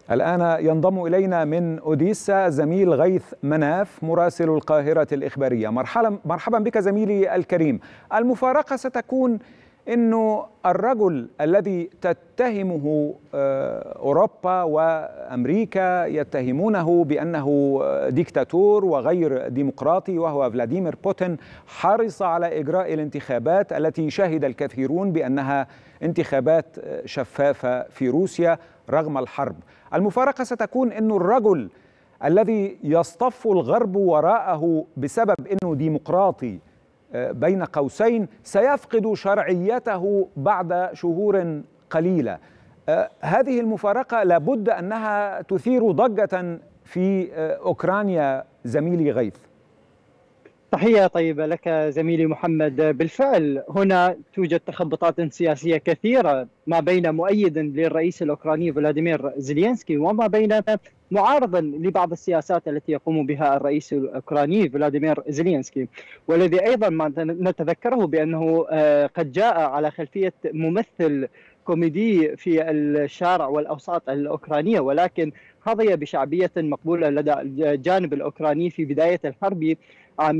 الآن ينضم إلينا من أوديسا زميل غيث مناف مراسل القاهرة الإخبارية. مرحبا بك زميلي الكريم. المفارقة ستكون أنه الرجل الذي تتهمه أوروبا وأمريكا يتهمونه بأنه ديكتاتور وغير ديمقراطي وهو فلاديمير بوتين حرص على إجراء الانتخابات التي شهد الكثيرون بأنها انتخابات شفافة في روسيا رغم الحرب. المفارقة ستكون أن الرجل الذي يصطف الغرب وراءه بسبب أنه ديمقراطي بين قوسين سيفقد شرعيته بعد شهور قليلة. هذه المفارقة لابد أنها تثير ضجة في أوكرانيا زميلي غيث. تحية طيبة لك زميلي محمد. بالفعل هنا توجد تخبطات سياسية كثيرة ما بين مؤيد للرئيس الأوكراني فلاديمير زيلينسكي وما بين معارض لبعض السياسات التي يقوم بها الرئيس الأوكراني فلاديمير زيلينسكي، والذي أيضا ما نتذكره بأنه قد جاء على خلفية ممثل كوميدي في الشارع والأوساط الأوكرانية، ولكن حظي بشعبية مقبولة لدى الجانب الأوكراني في بداية الحرب عام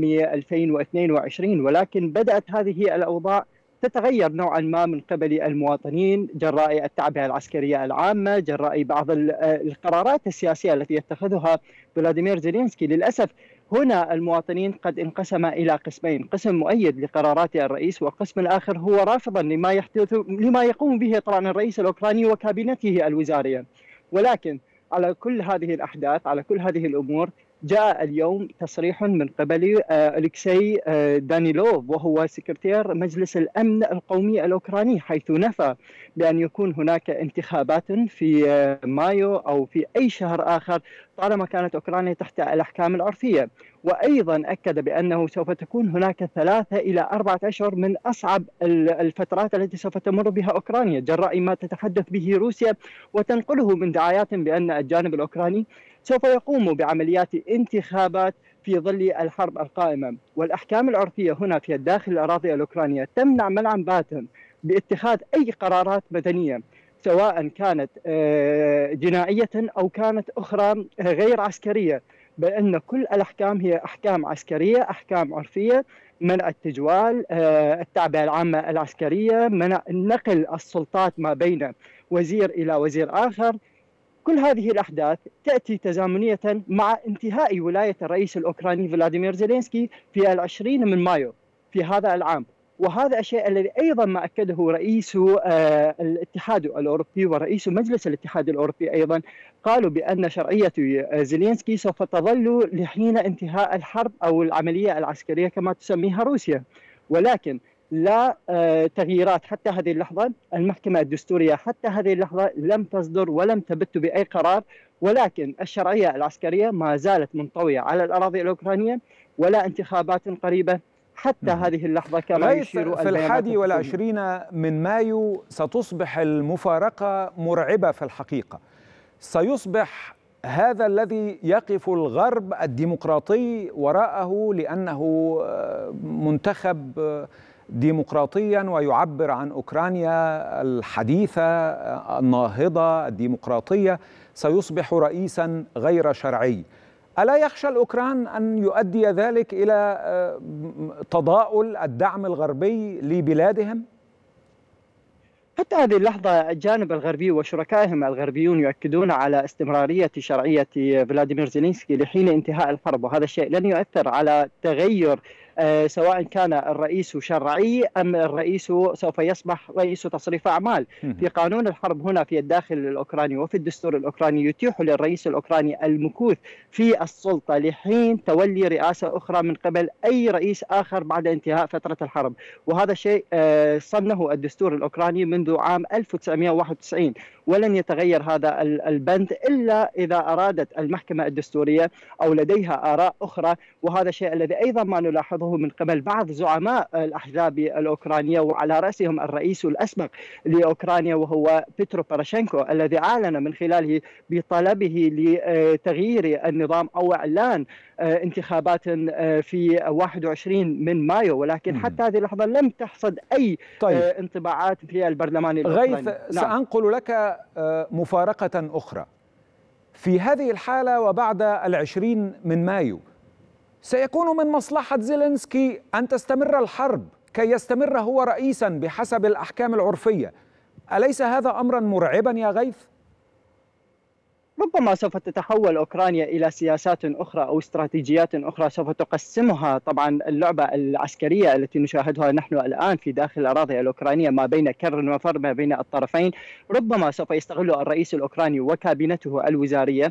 2022، ولكن بدأت هذه الأوضاع تتغير نوعا ما من قبل المواطنين جراء التعبئة العسكرية العامة، جراء بعض القرارات السياسية التي يتخذها فلاديمير زيلينسكي. للأسف هنا المواطنين قد انقسم إلى قسمين، قسم مؤيد لقرارات الرئيس وقسم الآخر هو رافضا لما يقوم به طبعا الرئيس الأوكراني وكابينته الوزارية. ولكن على كل هذه الأحداث، على كل هذه الأمور، جاء اليوم تصريح من قبل أليكسي دانيلوف وهو سكرتير مجلس الأمن القومي الأوكراني، حيث نفى بأن يكون هناك انتخابات في مايو أو في أي شهر آخر طالما كانت أوكرانيا تحت الأحكام العرفية. وأيضا أكد بأنه سوف تكون هناك 3 إلى 4 أشهر من أصعب الفترات التي سوف تمر بها أوكرانيا جراء ما تتحدث به روسيا وتنقله من دعايات بأن الجانب الأوكراني سوف يقوم بعمليات انتخابات في ظل الحرب القائمة. والأحكام العرفية هنا في الداخل الأراضي الأوكرانية تمنع منعا باتا باتخاذ أي قرارات مدنية، سواء كانت جنائية أو كانت أخرى غير عسكرية، بأن كل الأحكام هي أحكام عسكرية، أحكام عرفية، منع التجوال، التعبئة العامة العسكرية، منع نقل السلطات ما بين وزير إلى وزير آخر. كل هذه الأحداث تأتي تزامنية مع انتهاء ولاية الرئيس الأوكراني فلاديمير زيلينسكي في 20 من مايو في هذا العام. وهذا الشيء الذي أيضا ما أكده رئيس الاتحاد الأوروبي ورئيس مجلس الاتحاد الأوروبي أيضا، قالوا بأن شرعية زيلينسكي سوف تظل لحين انتهاء الحرب أو العملية العسكرية كما تسميها روسيا. ولكن لا تغييرات حتى هذه اللحظة. المحكمة الدستورية حتى هذه اللحظة لم تصدر ولم تبت بأي قرار، ولكن الشرعية العسكرية ما زالت منطوية على الأراضي الأوكرانية، ولا انتخابات قريبة حتى هذه اللحظة كما يشير في 21 من مايو ستصبح المفارقة مرعبة في الحقيقة. سيصبح هذا الذي يقف الغرب الديمقراطي وراءه لأنه منتخب ديمقراطيا ويعبر عن أوكرانيا الحديثة الناهضة الديمقراطية، سيصبح رئيسا غير شرعي. ألا يخشى الأوكران أن يؤدي ذلك إلى تضاؤل الدعم الغربي لبلادهم؟ حتى هذه اللحظة الجانب الغربي وشركائهم الغربيون يؤكدون على استمرارية شرعية فلاديمير زيلينسكي لحين انتهاء الحرب، وهذا الشيء لن يؤثر على تغير سواء كان الرئيس شرعي أم الرئيس سوف يصبح رئيس تصريف أعمال. في قانون الحرب هنا في الداخل الأوكراني وفي الدستور الأوكراني يتيح للرئيس الأوكراني المكوث في السلطة لحين تولي رئاسة أخرى من قبل أي رئيس آخر بعد انتهاء فترة الحرب، وهذا شيء صنه الدستور الأوكراني منذ عام 1991، ولن يتغير هذا البند إلا إذا أرادت المحكمة الدستورية أو لديها آراء أخرى. وهذا الشيء الذي أيضا ما نلاحظه من قبل بعض زعماء الأحزاب الأوكرانية، وعلى رأسهم الرئيس الأسبق لأوكرانيا وهو بيترو باراشينكو، الذي أعلن من خلاله بطلبه لتغيير النظام أو إعلان انتخابات في 21 من مايو، ولكن حتى هذه اللحظة لم تحصد أي انطباعات في البرلمان الأوكراني. غيث، سأنقل لك مفارقة أخرى. في هذه الحالة وبعد 20 من مايو سيكون من مصلحة زيلينسكي أن تستمر الحرب كي يستمر هو رئيسا بحسب الأحكام العرفية. أليس هذا أمرا مرعبا يا غيث؟ ربما سوف تتحول أوكرانيا إلى سياسات أخرى أو استراتيجيات أخرى سوف تقسمها. طبعا اللعبة العسكرية التي نشاهدها نحن الآن في داخل الأراضي الأوكرانية ما بين كر وفر ما بين الطرفين، ربما سوف يستغل الرئيس الأوكراني وكابينته الوزارية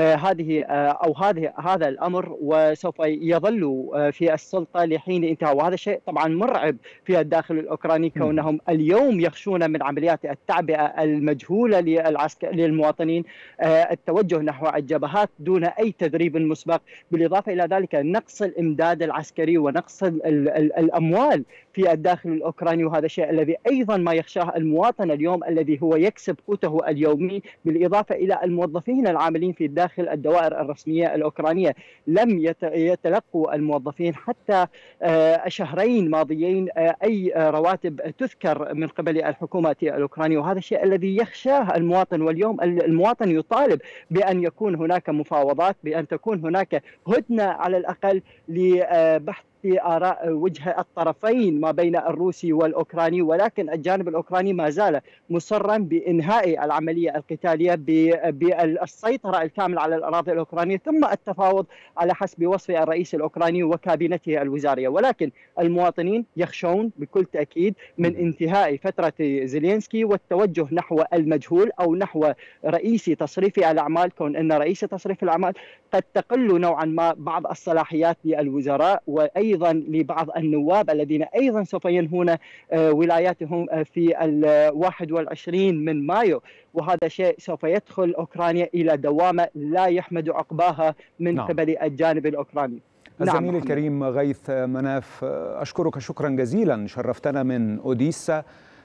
هذا الأمر، وسوف يظل في السلطة لحين انتهاء. وهذا شيء طبعا مرعب في الداخل الأوكراني، كونهم اليوم يخشون من عمليات التعبئة المجهولة للمواطنين، التوجه نحو الجبهات دون أي تدريب مسبق، بالإضافة إلى ذلك نقص الإمداد العسكري ونقص الأموال في الداخل الأوكراني. وهذا الشيء الذي أيضا ما يخشاه المواطن اليوم الذي هو يكسب قوته اليومي، بالإضافة إلى الموظفين العاملين في داخل الدوائر الرسمية الأوكرانية. لم يتلقوا الموظفين حتى شهرين ماضيين أي رواتب تذكر من قبل الحكومة الأوكرانية، وهذا الشيء الذي يخشاه المواطن. واليوم المواطن يطالب بأن يكون هناك مفاوضات، بأن تكون هناك هدنة على الأقل لبحث آراء وجه الطرفين ما بين الروسي والأوكراني، ولكن الجانب الأوكراني ما زال مصرا بإنهاء العملية القتالية، بالسيطرة الكاملة على الأراضي الأوكرانية، ثم التفاوض على حسب وصف الرئيس الأوكراني وكابينته الوزارية. ولكن المواطنين يخشون بكل تأكيد من انتهاء فترة زيلينسكي والتوجه نحو المجهول أو نحو رئيس تصريف الأعمال، كون أن رئيس تصريف الأعمال قد تقل نوعا ما بعض الصلاحيات للوزراء وأيضا لبعض النواب الذين أيضا سوف ينهون ولاياتهم في 21 من مايو. وهذا شيء سوف يدخل أوكرانيا إلى دوامة لا يحمد عقباها من قبل الجانب الأوكراني. الزميل الكريم غيث مناف، أشكرك شكرا جزيلا، شرفتنا من أوديسا.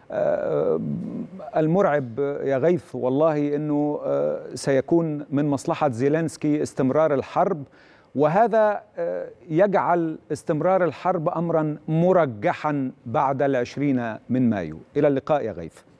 المرعب يا غيث والله أنه سيكون من مصلحة زيلينسكي استمرار الحرب، وهذا يجعل استمرار الحرب أمرا مرجحا بعد 20 من مايو. إلى اللقاء يا غيث.